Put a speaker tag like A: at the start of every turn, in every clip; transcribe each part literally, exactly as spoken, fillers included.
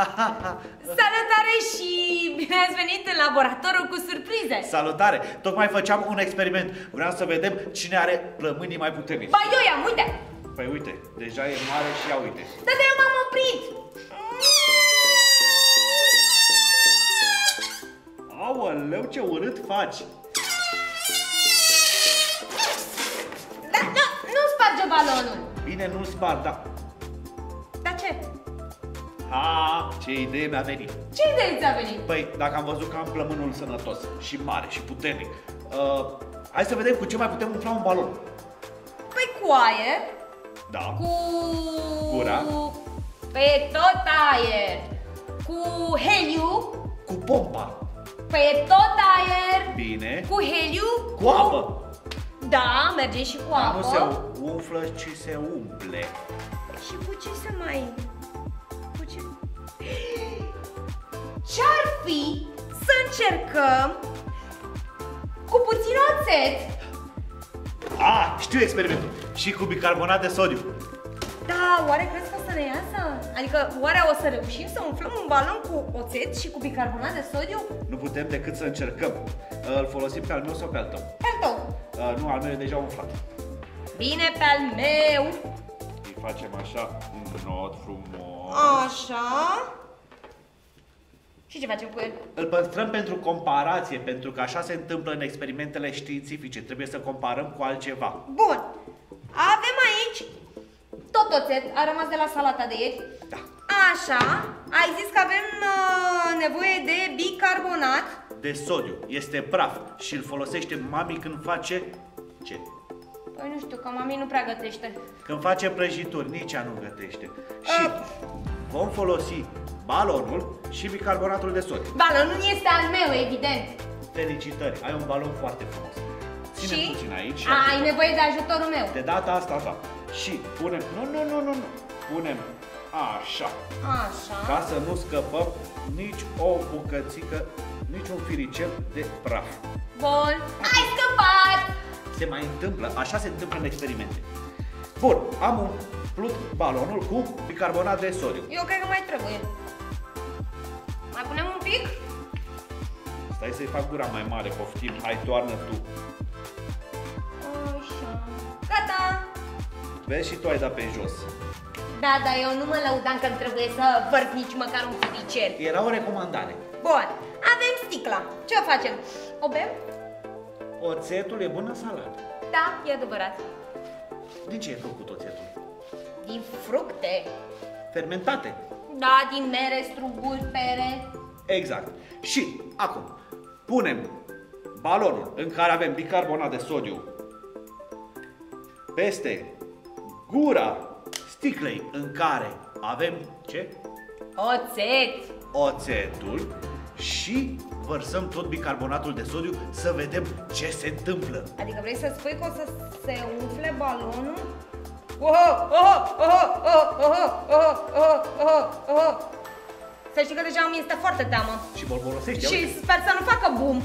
A: Salutare și bine ați venit în laboratorul cu surprize.
B: Salutare! Tocmai făceam un experiment. Vreau să vedem cine are plămânii mai puternici.
A: Ba, eu i-am, uite.
B: Păi uite, deja e mare și ia uite.
A: Dar de eu m-am oprit.
B: Aoleu, ce urât faci!
A: Da, nu, nu sparge balonul.
B: Bine, nu-l spar, da.
A: Dar ce?
B: Ha, ce idee mi-a venit.
A: Ce idee ți-a venit?
B: Păi, dacă am văzut că am plămânul sănătos și mare și puternic, uh, hai să vedem cu ce mai putem umfla un balon.
A: Păi cu aer.
B: Da.
A: Cu...
B: Gura.
A: Pe tot aer. Cu heliu.
B: Cu pompa.
A: Pe tot aer.
B: Bine.
A: Cu heliu.
B: Cu apă.
A: Da, merge și cu
B: Dar
A: apă.
B: nu se umflă, ci se umple.
A: Și cu ce să mai... Cu ce? Ce-ar fi să încercăm cu puțin oțet?
B: Ah, știu experimentul. Și cu bicarbonat de sodiu.
A: Da, oare crezi că o să ne iasă? Adică, oare o să reușim să umflăm un balon cu oțet și cu bicarbonat de sodiu?
B: Nu putem decât să încercăm. Îl folosim pe al meu sau pe al tău?
A: Pe al tău.
B: Uh, nu, al meu e deja umflat.
A: Bine, pe al meu.
B: Îi facem așa un nod frumos.
A: Așa. Și ce facem cu el?
B: Îl păstrăm pentru comparație, pentru că așa se întâmplă în experimentele științifice. Trebuie să comparăm cu altceva.
A: Bun. Avem aici tot oțet. A rămas de la salata de ieri.
B: Da.
A: Așa. Ai zis că avem uh, nevoie de bicarbonat.
B: De sodiu. Este praf și îl folosește mami când face... Ce?
A: Păi nu știu, că mami nu prea gătește.
B: Când face prăjituri, nici ea nu gătește. Și vom folosi balonul și bicarbonatul de sodiu.
A: Balonul este al meu, evident.
B: Felicitări, ai un balon foarte frumos. Ține
A: Și
B: puțin aici.
A: ai nevoie de ajutorul meu.
B: De data asta, da. Și punem, nu, nu, nu, nu, nu. Punem așa.
A: Așa.
B: Ca să nu scăpăm nici o bucățică, nici un firicel de praf.
A: Bun. Ai scăpat!
B: Se mai întâmplă, așa se întâmplă în experimente. Bun, am umplut balonul cu bicarbonat de sodiu.
A: Eu cred că mai trebuie. Mai punem un pic?
B: Stai să-i fac gura mai mare, poftim, hai, toarnă tu.
A: Așa. Gata!
B: Vezi și tu ai dat pe jos.
A: Da, dar eu nu mă lăudam că trebuie să vărt nici măcar un firicel.
B: Era o recomandare.
A: Bun, avem sticla. Ce o facem? O bem?
B: Oțetul e bună salată.
A: Da, e adevărat.
B: Din ce e făcut oțetul?
A: Din fructe.
B: Fermentate.
A: Da, din mere, struguri, pere.
B: Exact. Și acum punem balonul în care avem bicarbonat de sodiu peste gura sticlei în care avem ce?
A: Oțet.
B: Oțetul și vărsăm tot bicarbonatul de sodiu să vedem ce se întâmplă.
A: Adică vrei să spui că o să se umfle balonul? Oho, oho, oho, oho, oho, oho, oho, oho. Să știi că deja mi este foarte teamă.
B: Și bolborosește.
A: Și
B: uite.
A: sper să nu facă bum.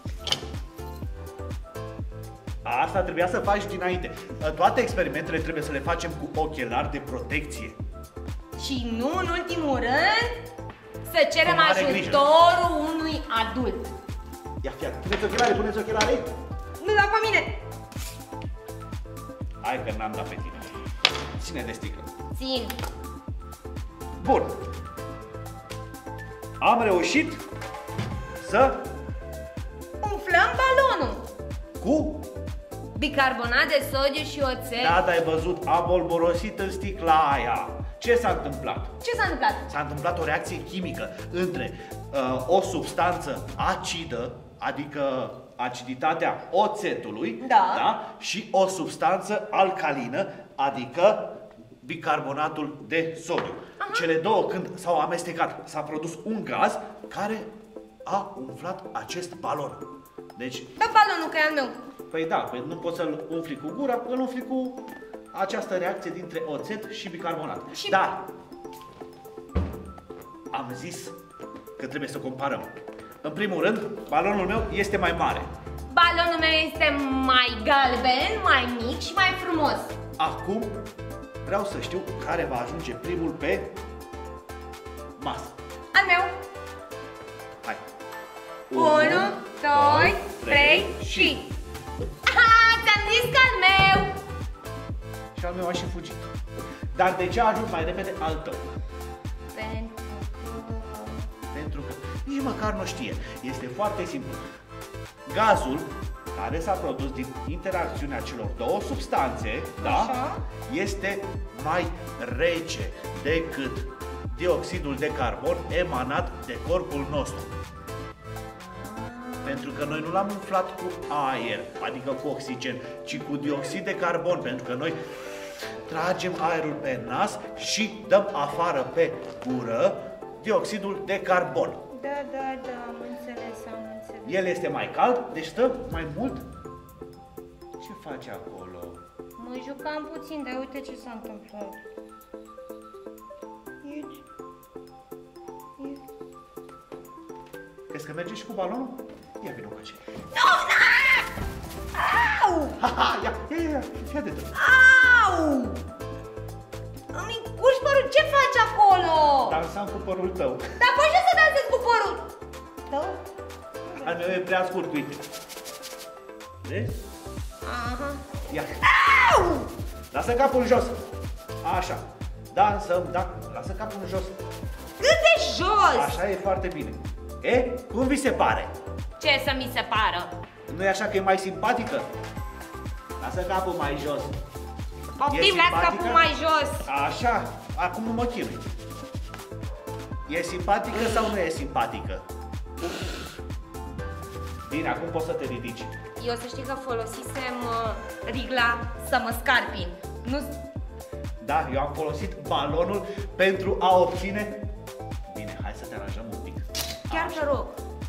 B: Asta trebuia să faci dinainte. Toate experimentele trebuie să le facem cu ochelari de protecție.
A: Și nu în ultimul rând să cerem
B: Cu mare
A: ajutorul unui adult.
B: Ia fiat, puneți ochelare, puneți ochelare.
A: Nu da pe mine.
B: Hai că n-am dat pe tine. Ține de sticlă.
A: Țin.
B: Bun. Am reușit să
A: Umflăm balonul.
B: cu...
A: Bicarbonat de sodiu și oțet.
B: Da, dar ai văzut, a bolborosit în sticla aia. Ce s-a întâmplat?
A: Ce s-a întâmplat?
B: S-a întâmplat o reacție chimică între uh, o substanță acidă, adică aciditatea oțetului,
A: Da.
B: Da, și o substanță alcalină, adică bicarbonatul de sodiu.
A: Aha.
B: Cele două, când s-au amestecat, s-a produs un gaz care a umflat acest balon. Deci,
A: Dă balonul că e al meu.
B: păi da, păi nu poți să-l umfli cu gura, îl umfli cu această reacție dintre oțet și bicarbonat.
A: Și...
B: Dar am zis că trebuie să comparăm. În primul rând, balonul meu este mai mare.
A: Balonul meu este mai galben, mai mic și mai frumos.
B: Acum vreau să știu care va ajunge primul pe masă.
A: unu, doi, trei și... Aha, ți-am zis că al meu!
B: Și al meu a și fugit. Dar de ce a ajuns mai repede al tău?
A: Pentru că...
B: Pentru că nici măcar nu știe. Este foarte simplu. Gazul care s-a produs din interacțiunea celor două substanțe, da,
A: Așa.
B: este mai rece decât dioxidul de carbon emanat de corpul nostru. Pentru că noi nu l-am umflat cu aer, adică cu oxigen, ci cu dioxid de carbon, pentru că noi tragem aerul pe nas și dăm afară pe gură dioxidul de carbon.
A: Da, da, da, am înțeles, am înțeles.
B: El este mai cald, deci stă mai mult. Ce face acolo?
A: Mă jucam puțin, dar uite ce s-a întâmplat. Uite. Uite.
B: Crezi că merge și cu balonul? Ia vină cu ce.
A: Nu, da! Au!
B: Ha, ha, ia, ia, ia, fii atentă.
A: Au! Îmi încurci părul, ce faci acolo?
B: Dansam cu părul tău.
A: Dar poți să dansezi cu părul tău?
B: Al meu e prea scurt, uite. Vezi?
A: Aha.
B: Ia.
A: Au!
B: Lasă capul în jos. Așa. Dansăm, da. Lasă capul în jos.
A: Cât de jos?
B: Așa e foarte bine. E? Cum vi se pare?
A: Ce să mi se pară?
B: Nu e așa că e mai simpatică? Lasă capul mai jos.
A: Poftim, las capul mai jos.
B: Așa. Acum nu mă chinui. E simpatică sau nu e simpatică? Bine, acum poți să te ridici.
A: Eu să știi că folosisem uh, rigla să mă scarpin. Nu...
B: Da, eu am folosit balonul pentru a obține... Bine, hai să te aranjăm un pic.
A: Chiar te rog.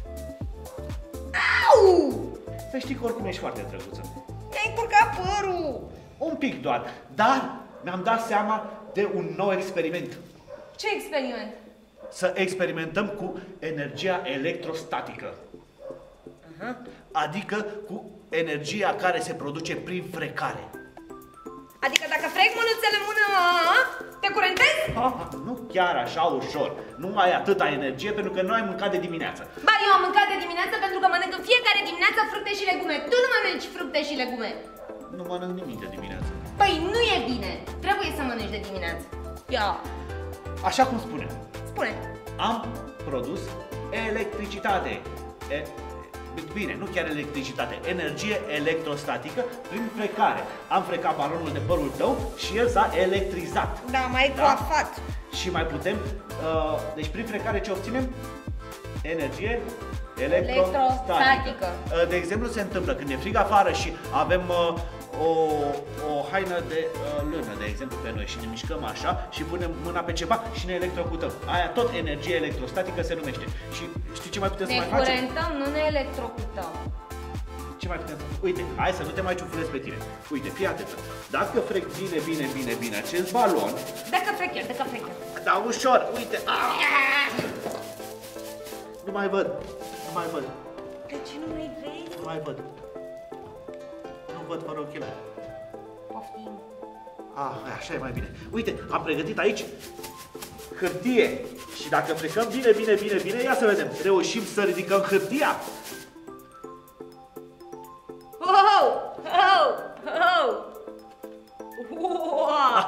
A: Au!
B: Să știi că oricum ești foarte drăguță.
A: Mi-ai încurcat părul.
B: Un pic doar, dar mi-am dat seama de un nou experiment.
A: Ce experiment?
B: Să experimentăm cu energia electrostatică.
A: Aha.
B: Adică cu energia care se produce prin frecare.
A: Adică dacă frec mânuțele în mână, te curentezi?
B: Ha, ha, nu chiar așa ușor. Nu ai atâta energie pentru că nu ai mâncat de dimineață.
A: Ba, eu am mâncat de dimineață pentru că mănânc în fiecare dimineață fructe și legume. Tu nu mănânci fructe și legume.
B: Nu mănânc nimic de dimineață.
A: Păi nu e bine. Trebuie să mănânci de dimineață. Ia.
B: Așa cum spuneam,
A: Spune.
B: am produs electricitate. E, bine, nu chiar electricitate, energie electrostatică prin frecare. Am frecat balonul de părul tău și el s-a electrizat.
A: Da, mai
B: Da?
A: coafat.
B: Și mai putem, uh, deci prin frecare ce obținem? Energie electrostatică.
A: Electrostatică.
B: Uh, de exemplu, se întâmplă când e frig afară și avem uh, o, o haină de uh, lână, de exemplu, pe noi și ne mișcăm așa și punem mâna pe ceva și ne electrocutăm. Aia tot energie electrostatică se numește. Și știi ce mai putem să
A: Ne
B: mai facem?
A: curentăm, nu ne electrocutăm.
B: Ce mai putem să facem? Uite, hai să nu te mai ciuflezi pe tine. Uite, fii atentă. Dacă frec bine, bine, bine, bine acest balon,
A: Dacă frec eu, dacă frec eu.
B: da, ușor, uite. Ah! Nu mai văd. Nu mai văd.
A: De ce nu mai vezi?
B: Nu mai văd. Nu văd fără ochelari.
A: Poftim.
B: Ah, așa e mai bine. Uite, am pregătit aici hârtie. Și dacă frecăm bine, bine, bine, bine, ia să vedem. Reușim să ridicăm hârtia?
A: Oh! Oh! Oh! Wow!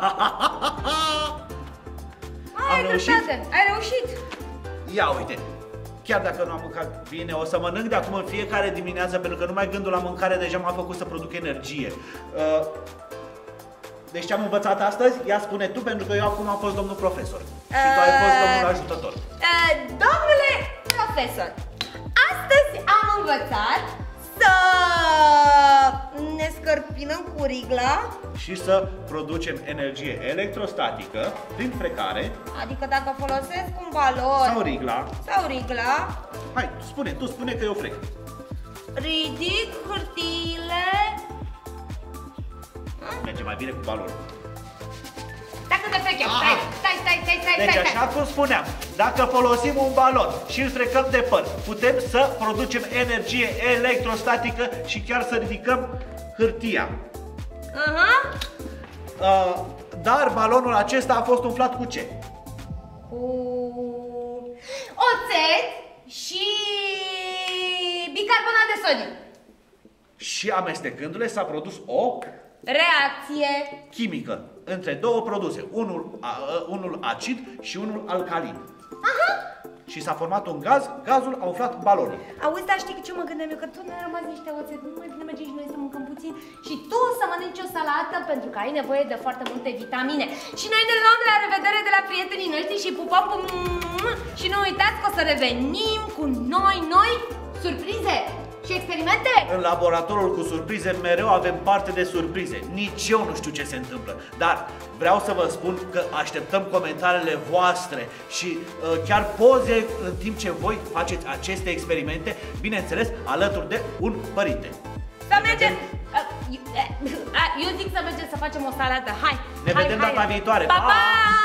A: Ai
B: reușit?
A: dreptate, ai reușit.
B: Ia uite. Chiar dacă nu am mâncat bine, o să mănânc de acum în fiecare dimineață, pentru că numai gândul la mâncare deja m-a făcut să produc energie. Uh, Deci ce am învățat astăzi? Ia spune tu, pentru că eu acum am fost domnul profesor. Și tu ai fost domnul ajutător.
A: Uh, domnule profesor, astăzi am învățat să ne scărpinăm cu rigla.
B: Și să producem energie electrostatică prin frecare
A: Adică dacă folosesc un balon
B: sau rigla.
A: sau rigla,
B: Hai, tu spune, tu spune că eu frec.
A: ridic hârtiile.
B: Merge mai bine cu balonul.
A: Dacă te frec eu, stai, stai, stai, stai, stai,
B: Deci
A: stai,
B: așa cum spuneam, dacă folosim un balon și îl frecăm de păr, putem să producem energie electrostatică și chiar să ridicăm hârtia.
A: Aha.
B: Uh, dar balonul acesta a fost umflat cu ce?
A: Cu oțet și sodiu.
B: Și amestecându-le s-a produs o
A: reacție
B: chimică între două produse, unul, a, unul acid și unul alcalin.
A: Aha.
B: Și s-a format un gaz, gazul a umflat balonul.
A: Auzi, dar știi ce mă gândeam eu? Că tot ne-a rămas niște oțet, nu mai bine mergem și noi să mâncăm puțin și tu să mănânci o salată pentru că ai nevoie de foarte multe vitamine. Și noi ne luăm la revedere de la prietenii noștri și pupăm pum, și nu uitați că o să revenim cu noi, noi surprize și experimente.
B: În laboratorul cu surprize mereu avem parte de surprize. Nici eu nu știu ce se întâmplă. Dar vreau să vă spun că așteptăm comentariile voastre și uh, chiar poze în timp ce voi faceți aceste experimente, bineînțeles, alături de un părinte.
A: Să mergem! Eu zic să mergem să facem o salată. Hai!
B: Ne
A: hai,
B: vedem
A: hai.
B: data viitoare.
A: Pa, pa!